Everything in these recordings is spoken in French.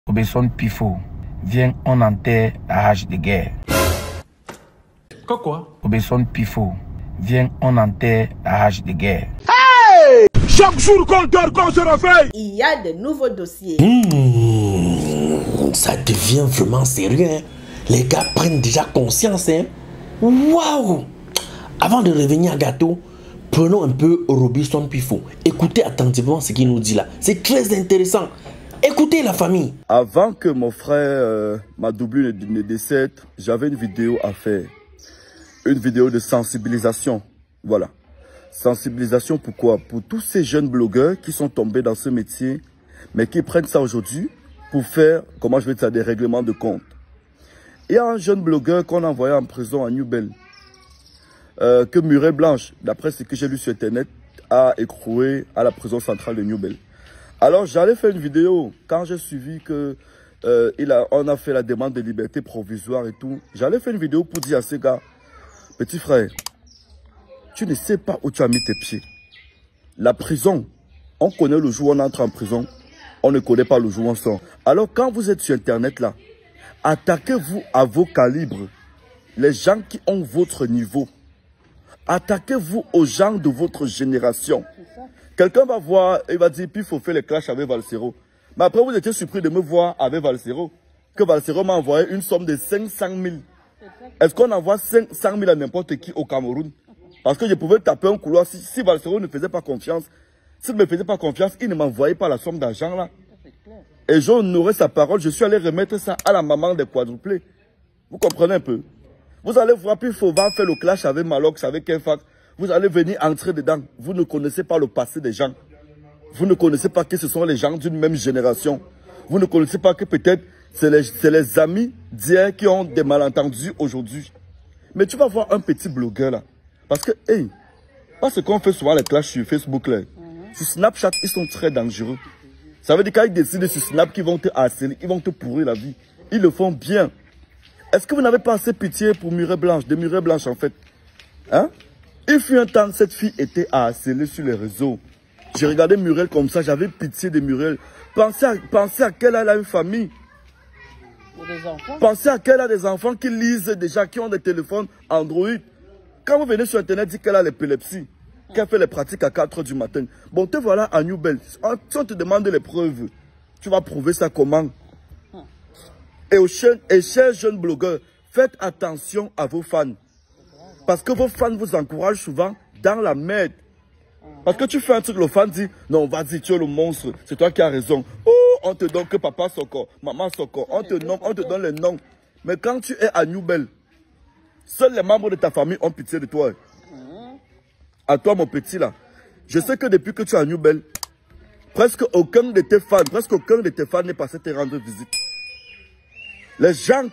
Robinson Pifo, viens, on enterre la hache de guerre. Quoi? Robinson Pifo, viens, on enterre la hache de guerre. Hey! Chaque jour qu'on dort, qu'on se réveille, il y a de nouveaux dossiers. Ça devient vraiment sérieux, hein? Les gars prennent déjà conscience, hein? Waouh! Avant de revenir à Gâteau, prenons un peu Robinson Pifo. Écoutez attentivement ce qu'il nous dit là. C'est très intéressant. Écoutez la famille. Avant que mon frère, ma doublure ne décède, j'avais une vidéo à faire. Une vidéo de sensibilisation. Voilà. Sensibilisation pourquoi? Pour tous ces jeunes blogueurs qui sont tombés dans ce métier, mais qui prennent ça aujourd'hui pour faire, comment je vais dire, des règlements de compte. Il y a un jeune blogueur qu'on a envoyé en prison à New Bell, que Murel Blanche, d'après ce que j'ai lu sur Internet, a écroué à la prison centrale de New Bell. Alors j'allais faire une vidéo, quand j'ai suivi que on a fait la demande de liberté provisoire et tout, j'allais faire une vidéo pour dire à ces gars, petit frère, tu ne sais pas où tu as mis tes pieds. La prison, on connaît le jour où on entre en prison, on ne connaît pas le jour où on sort. Alors quand vous êtes sur Internet là, attaquez-vous à vos calibres, les gens qui ont votre niveau. Attaquez-vous aux gens de votre génération. Quelqu'un va voir, il va dire, puis il faut faire les clashs avec Valsero. Mais après, vous étiez surpris de me voir avec Valsero. Que Valsero m'a envoyé une somme de 500 000. Est-ce qu'on envoie 500 000 à n'importe qui au Cameroun? Parce que je pouvais taper un couloir. Si Valsero ne faisait pas confiance, s'il ne me faisait pas confiance, il ne m'envoyait pas la somme d'argent là. Et j'honorais sa parole. Je suis allé remettre ça à la maman des quadruplés. Vous comprenez un peu? Vous allez voir, puis il faut faire le clash avec Malox, avec Kenfax. Vous allez venir entrer dedans. Vous ne connaissez pas le passé des gens. Vous ne connaissez pas que ce sont les gens d'une même génération. Vous ne connaissez pas que peut-être c'est les amis d'hier qui ont des malentendus aujourd'hui. Mais tu vas voir un petit blogueur là. Parce que, hey, parce qu'on fait souvent les clashs sur Facebook là. Sur Snapchat, ils sont très dangereux. Ça veut dire qu'ils décident sur Snap qu'ils vont te harceler, ils vont te pourrir la vie. Ils le font bien. Est-ce que vous n'avez pas assez pitié pour Murel Blanche, de Murel Blanche en fait? Hein? Il fut un temps, cette fille était harcelée sur les réseaux. J'ai regardé Murel comme ça, j'avais pitié de Murel. Pensez à qu'elle a une famille. Pensez à qu'elle a des enfants qui lisent déjà, qui ont des téléphones Android. Quand vous venez sur Internet, dites qu'elle a l'épilepsie, qu'elle fait les pratiques à 4 h du matin. Bon, te voilà à New Bell. Si on te demande les preuves, tu vas prouver ça comment? Et chers jeunes blogueurs, faites attention à vos fans. Parce que vos fans vous encouragent souvent dans la merde. Parce que tu fais un truc, le fan dit, non, vas-y, tu es le monstre, c'est toi qui as raison. Oh, on te donne que papa Soko, maman Soko, on te donne les noms. Mais quand tu es à New Bell, seuls les membres de ta famille ont pitié de toi. À toi, mon petit là. Je sais que depuis que tu es à New Bell, presque aucun de tes fans n'est passé te rendre visite. Les gens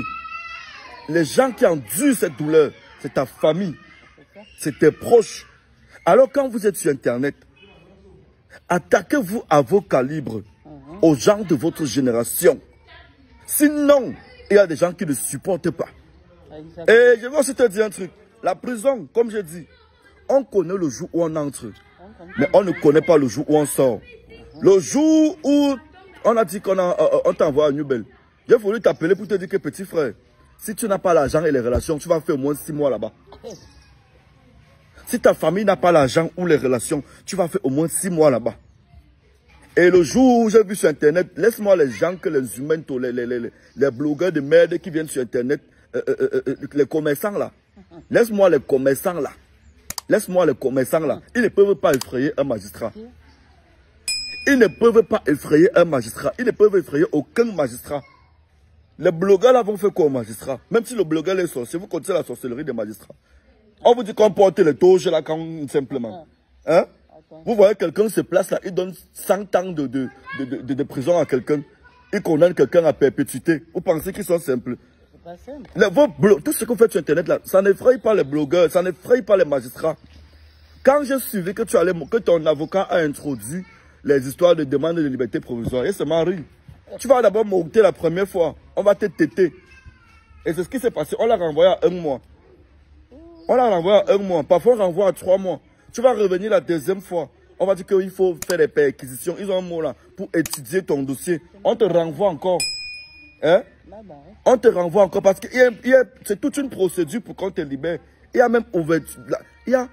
qui endurent cette douleur, c'est ta famille, c'est tes proches. Alors quand vous êtes sur Internet, attaquez-vous à vos calibres, aux gens de votre génération. Sinon, il y a des gens qui ne supportent pas. Et je vais aussi te dire un truc. La prison, comme je dis, on connaît le jour où on entre, mais on ne connaît pas le jour où on sort. Le jour où on a dit on t'envoie à New Bell, j'ai voulu t'appeler pour te dire que petit frère, si tu n'as pas l'argent et les relations, tu vas faire au moins 6 mois là-bas. Si ta famille n'a pas l'argent ou les relations, tu vas faire au moins 6 mois là-bas. Et le jour où j'ai vu sur Internet, laisse-moi les gens que les humains, les blogueurs de merde qui viennent sur Internet, les commerçants là. Laisse-moi les commerçants là. Laisse-moi les commerçants là. Ils ne peuvent pas effrayer un magistrat. Ils ne peuvent pas effrayer un magistrat. Ils ne peuvent effrayer aucun magistrat. Les blogueurs là vont faire quoi au magistrat? Même si le blogueur est sorcier, vous connaissez la sorcellerie des magistrats. On vous dit qu'on porte les touches là quand simplement. Hein? Vous voyez quelqu'un se place là, il donne 100 ans de prison à quelqu'un. Il condamne quelqu'un à perpétuité. Vous pensez qu'ils sont simples? Tout ce que vous faites sur Internet là, ça n'effraie pas les blogueurs, ça n'effraie pas les magistrats. Quand j'ai suivi que ton avocat a introduit les histoires de demande de liberté provisoire, il se marie. Tu vas d'abord monter la première fois, on va te téter. Et c'est ce qui s'est passé, on l'a renvoyé à 1 mois. On l'a renvoyé à 1 mois, parfois on renvoie à 3 mois. Tu vas revenir la deuxième fois. On va dire qu'il faut faire des perquisitions. Ils ont un mot là pour étudier ton dossier. On te renvoie encore. Hein? On te renvoie encore parce que c'est toute une procédure pour qu'on te libère. Il y a même ouverture. Il y a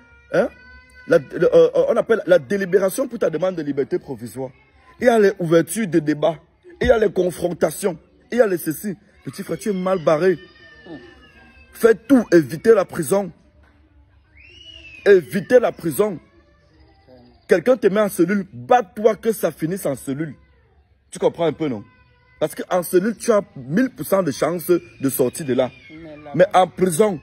on appelle la délibération pour ta demande de liberté provisoire. Il y a les ouvertures de débat. Il y a les confrontations. Il y a les ceci. Petit frère, tu es mal barré. Fais tout, éviter la prison. Éviter la prison. Quelqu'un te met en cellule, bats-toi que ça finisse en cellule. Tu comprends un peu, non? Parce qu'en cellule, tu as 1000% de chances de sortir de là. Mais en prison,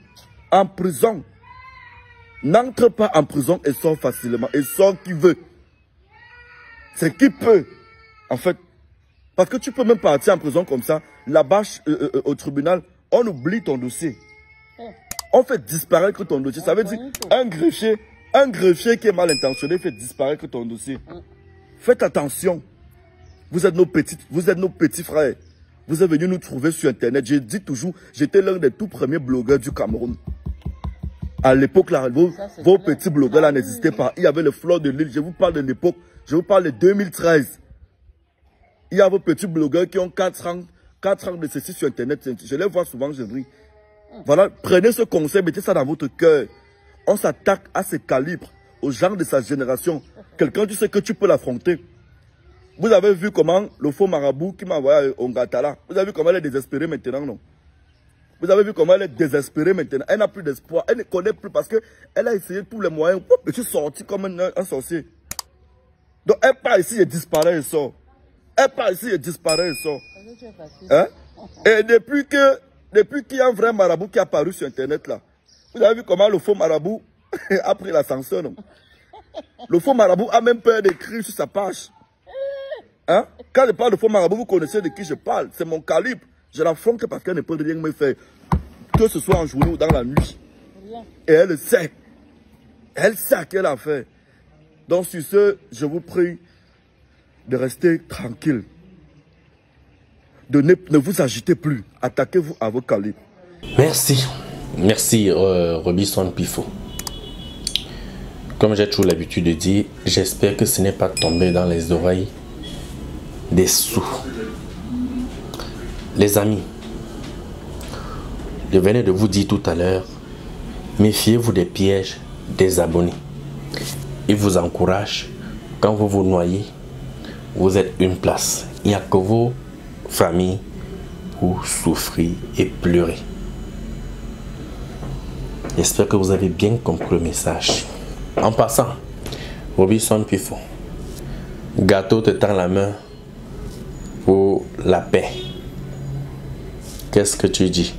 n'entre pas en prison et sort facilement. Et sort qui veut. C'est qui peut, en fait. Parce que tu peux même partir en prison comme ça. Là-bas, au tribunal, on oublie ton dossier. On fait disparaître ton dossier. Ça veut dire un greffier qui est mal intentionné fait disparaître ton dossier. Faites attention. Vous êtes nos petits frères. Vous êtes venus nous trouver sur Internet. Je dis toujours, j'étais l'un des tout premiers blogueurs du Cameroun. À l'époque, là, vos petits blogueurs là n'existaient pas. Il y avait le flot de l'île. Je vous parle de l'époque. Je vous parle de 2013. Il y a vos petits blogueurs qui ont 4 ans de ceci sur Internet. Je les vois souvent, je ris. Voilà, prenez ce conseil, mettez ça dans votre cœur. On s'attaque à ce calibre, aux gens de sa génération. Quelqu'un, tu sais que tu peux l'affronter. Vous avez vu comment le faux marabout qui m'a envoyé au Ngatala, vous avez vu comment elle est désespérée maintenant, non? Vous avez vu comment elle est désespérée maintenant. Elle n'a plus d'espoir, elle ne connaît plus parce qu'elle a essayé tous les moyens. Et tu es sorti comme un sorcier. Donc elle part ici et disparaît et sort. Elle part ici et disparaît et sort. Hein? Et depuis qu'il y a un vrai marabout qui est apparu sur Internet là, vous avez vu comment le faux marabout a pris l'ascenseur, non? Le faux marabout a même peur d'écrire sur sa page. Hein? Quand je parle de faux marabout, vous connaissez de qui je parle. C'est mon calibre. Je l'affronte parce qu'elle ne peut rien me faire. Que ce soit en journée ou dans la nuit. Et elle le sait. Elle sait à quelle affaire. Donc sur ce, je vous prie de rester tranquille. De ne vous agitez plus. Attaquez-vous à vos calibres. Merci. Merci Robinson Pifo. Comme j'ai toujours l'habitude de dire, j'espère que ce n'est pas tombé dans les oreilles des sourds. Les amis, je venais de vous dire tout à l'heure, méfiez-vous des pièges des abonnés. Ils vous encouragent, quand vous vous noyez, vous êtes une place. Il n'y a que vos familles pour souffrir et pleurer. J'espère que vous avez bien compris le message. En passant, Robinson Pifo, gâteau te tend la main pour la paix. Qu'est-ce que tu dis?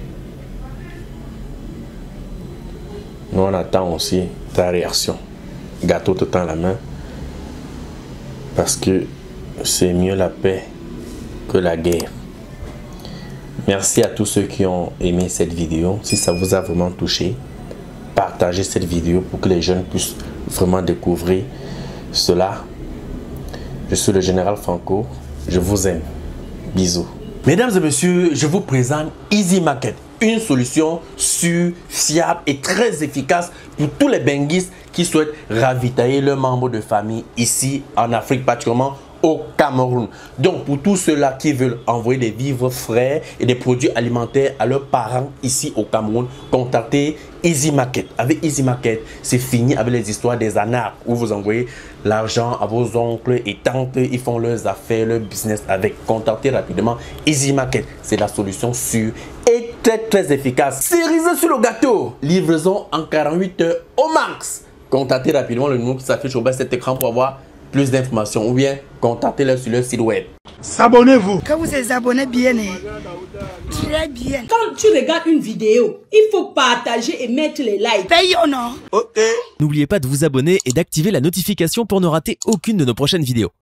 Nous on attend aussi ta réaction. Gâteau te tend la main parce que c'est mieux la paix que la guerre. Merci à tous ceux qui ont aimé cette vidéo. Si ça vous a vraiment touché, partagez cette vidéo pour que les jeunes puissent vraiment découvrir cela. Je suis le général Franco. Je vous aime. Bisous. Mesdames et messieurs, je vous présente Easy Market. Une solution sûre, fiable et très efficace pour tous les benguistes qui souhaitent ravitailler leurs membres de famille ici en Afrique, particulièrement au Cameroun. Donc pour tous ceux-là qui veulent envoyer des vivres frais et des produits alimentaires à leurs parents ici au Cameroun, contactez Easy Market. Avec Easy Market, c'est fini avec les histoires des anarches où vous envoyez l'argent à vos oncles et tantes, ils font leurs affaires, leur business avec. Contactez rapidement Easy Market. C'est la solution sûre et très efficace. Cerise sur le gâteau. Livraison en 48 heures au max. Contactez rapidement le numéro qui s'affiche au bas de cet écran pour avoir plus d'informations ou bien contactez-les sur leur site web. S'abonnez-vous. Quand vous êtes abonné bien, très bien. Quand tu regardes une vidéo, il faut partager et mettre les likes. Paye ou non? Ok. N'oubliez pas de vous abonner et d'activer la notification pour ne rater aucune de nos prochaines vidéos.